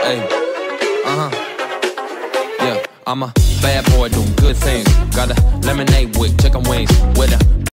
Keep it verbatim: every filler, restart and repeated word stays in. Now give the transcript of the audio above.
Hey, uh-huh. Yeah, I'm a bad boy doing good things. Got a lemonade with chicken wings with a